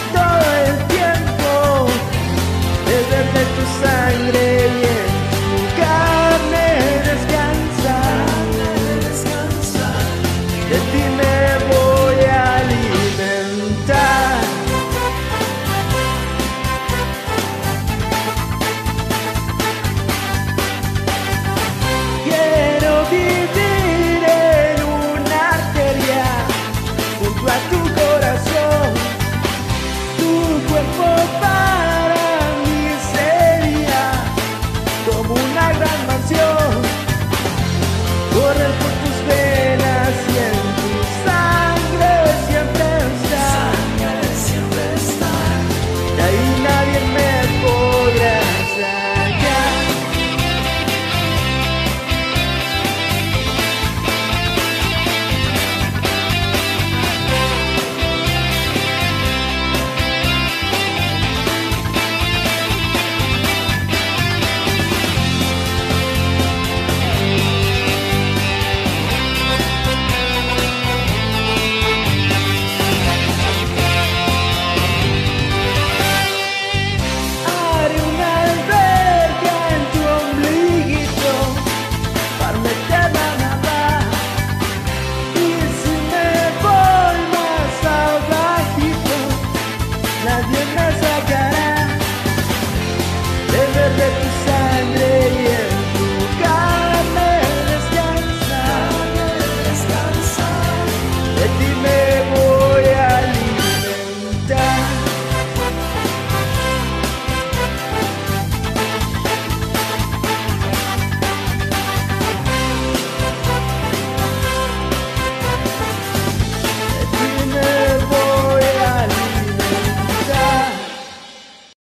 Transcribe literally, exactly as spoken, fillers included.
todo el tiempo beber de tu sangre y en tu carne descansar. De ti me voy a alimentar. Quiero vivir en una arteria junto a tu corazón. Tu cuerpo para mí sería como una gran mansión. Correr por tus venas y en tu sangre siempre estar. De ahí nadie me podrá sacar. Haré una alberca en tu ombliguito para meterla a nadar. Y si me voy más abajito, nadie me sacará.